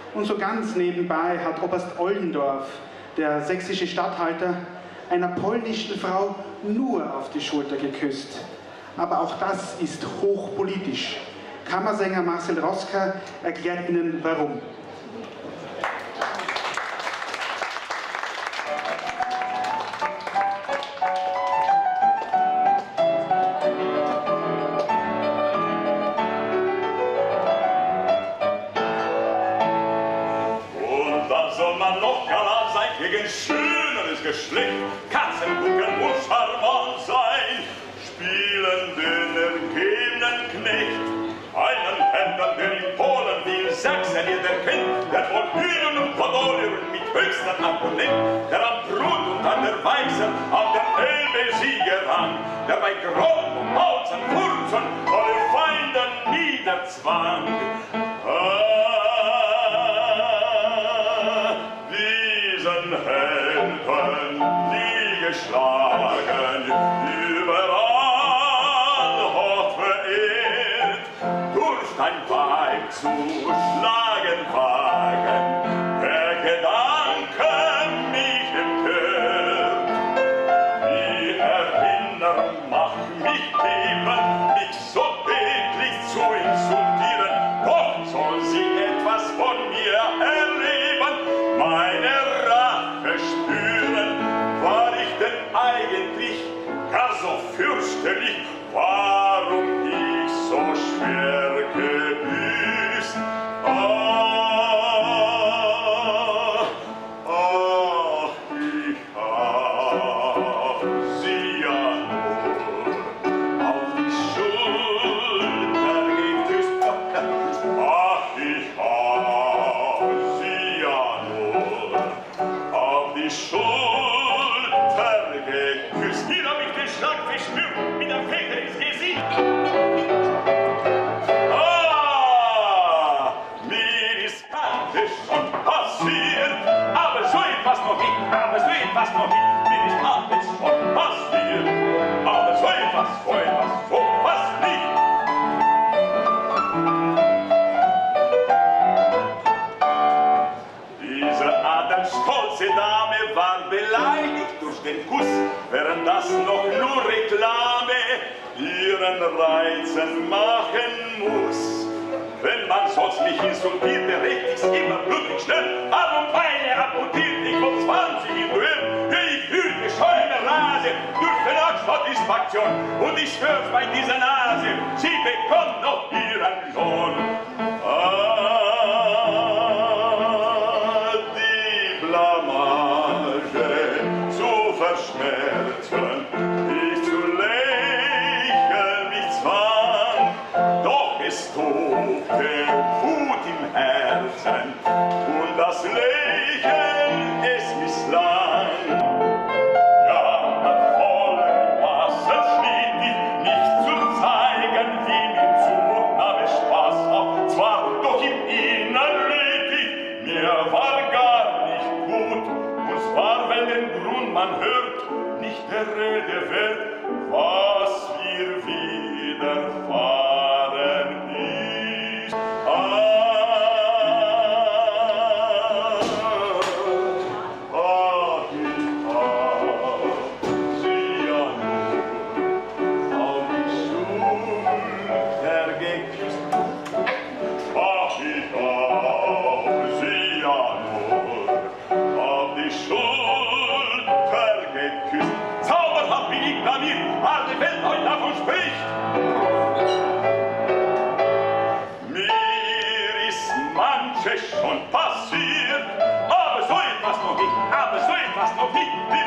Und so ganz nebenbei hat Oberst Ollendorf, der sächsische Statthalter, einer polnischen Frau nur auf die Schulter geküsst. Aber auch das ist hochpolitisch. Kammersänger Marcel Rosca erklärt Ihnen warum. Schöneres Geschlecht, Katzenbucken und charmant sein, spielen den ergebenen Knecht, einen Händler, der in Polen wie in Sachsen jeder kennt, der von Hühnen und Podolien mit höchster Abonnent, der am Brut und an der Weiße, an der Elbe Sieger rang, der bei Grob und Mauzen, Furzen alle Feinde niederzwang. Helden, nie geschlagen, überall hoch verehrt, durch dein Weib zu schlagen wagen, der Gedanke mich empört. Die Erinnerung macht mich beben, mich so täglich zu insultieren, doch soll sie etwas von mir erleben, meine spüren, war ich denn eigentlich gar so fürchterlich, warum ich so schwer gebüßt? Ich hab sie ja nur auf die Schulter geküsst. Ich hab sie ja nur auf die Schulter geküsst. Hier hab ich den Schlag verspürt, mit der Feder ins Gesicht. Mir ist alles schon passiert, aber so etwas noch nicht, mir ist alles schon passiert, aber so etwas nicht. Diese adelsstolze Dame war beleidigt durch den Kuss, während das noch nur Reklame ihren Reizen machen muss. Wenn man sonst mich insultierte, recht ich's immer blutig schnell, Arm und Beine amputiert, ich von 20 im Duell, ich fühlte scheune Rase durch Verlagssatisfaktion, und ich schwör's bei dieser Nase, sie bekommt noch ihren Lohn. Die Blamage zu verschmerzen, ich zu lächeln mich zwang, doch es tobte Wut im Herzen und das Lächeln es misslang. Ja, mit vollen Massen schnitt ich, nicht zu zeigen, wie mir zumut nahm es Spaß auf, zwar doch im Innern litt ich, mir war gar nicht gut, und zwar, wenn den Grund man hört, nicht der Rede wert, was mir widerfahren ist. Alle Welt heute davon spricht. Mir ist manches schon passiert, aber so etwas noch nicht,